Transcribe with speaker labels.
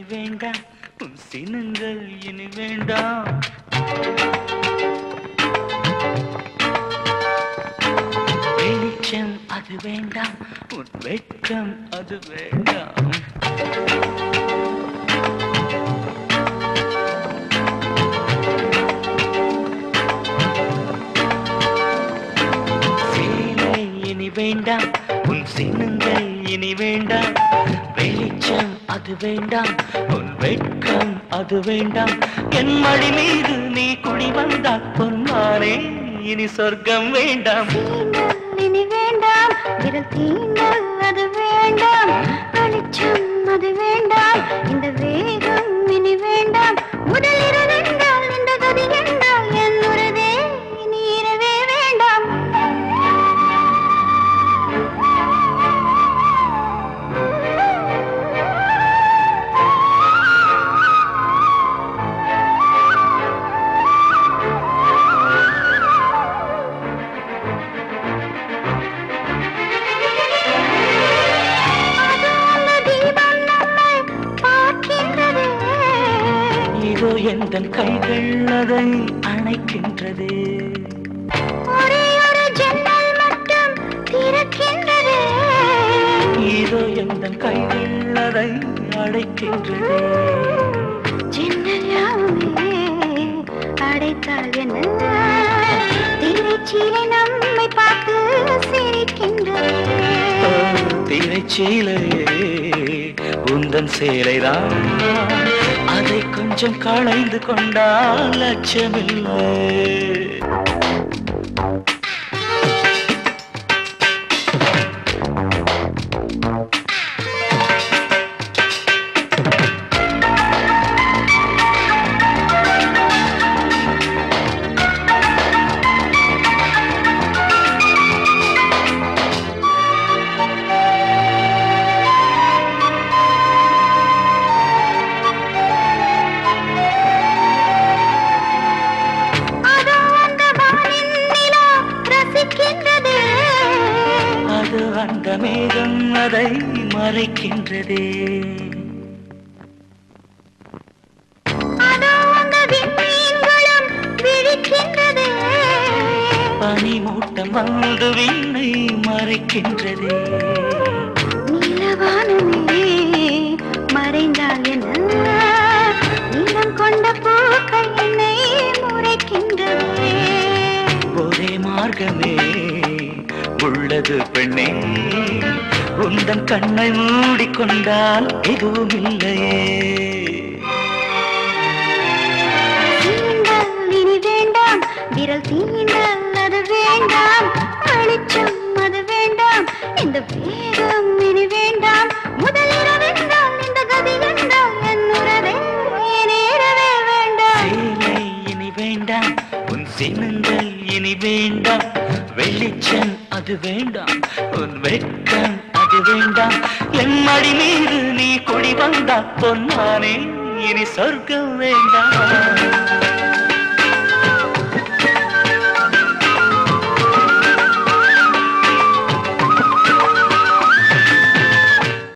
Speaker 1: வேண்டாம் உன் சினங்கள் இனி வேண்டாம் வெளிச்சம் அது வேண்டாம் உன் வெட்கம் அது வேண்டாம் சேலை இனி வேண்டாம் உன் சினங்கள் இனி வேண்டாம் வெளிச்சம் அது வேண்டாம் உன் வெட்கம் அது வேண்டாம் என் மடி மீது நீ குடி வந்தால் பொன்மானே இனி சொர்க்கம் வேண்டாம்
Speaker 2: இனி வேண்டாம் விரல் தீண்டல் அது வேண்டாம் வெளிச்சம் அது வேண்டாம் இந்த வேகம் இனி வேண்டாம் முதல் இரவென்றால் இந்த கதி என்றால் என் உறவே இனி இரவே வேண்டாம்
Speaker 1: இதோ எந்தன் கைகள் அதை அணைக்கின்றது
Speaker 2: ஒரே ஒரு ஜன்னல் மட்டும் திறக்கின்றது
Speaker 1: இதோ எந்தன் கைகள் அதை அடைக்கின்றது
Speaker 2: ஜன்னல் யாவுமே அடைத்தால் என்ன திரைச்சீலை நம்மை பார்த்து சிரிக்கின்றது
Speaker 1: திரைச்சீலையே உந்தன் சேலைதான் அதை கொஞ்சம் களைந்து கொண்டால் அச்சமில்லை அந்த மேகம் அதை மறைக்கின்றதே பனிமூட்டம் வந்து விண்ணை மறைக்கின்றதே
Speaker 2: நீலவானமே மறைந்தால் என்ன நீளம் கொண்ட பூக்கள் என்னை முறைக்கின்றதே
Speaker 1: ஒரே மார்க்கமே உள்ளது பெண்ணே உந்தன் கண்ணை மூடிக்கொண்டால் எதுவும் இல்லையே
Speaker 2: தீண்டல் இனி வேண்டாம் விரல் தீண்டல் அது வேண்டாம் வெளிச்சம் அது வேண்டாம் இந்த வேகம் இனி வேண்டாம் முதல் இரவென்றால் இந்த கதி என்றால் என் உறவே நேரவே வேண்டாம்
Speaker 1: சேலை இனி வேண்டாம் உன் சினங்கள் இனி வேண்டாம் வெளிச்சம் அது வேண்டாம் உன் வெட்கம் அது வேண்டாம் என் மடி மீது நீ குடி வந்தா பொன்னானே இனி சொர்க்கம் வேண்டாம்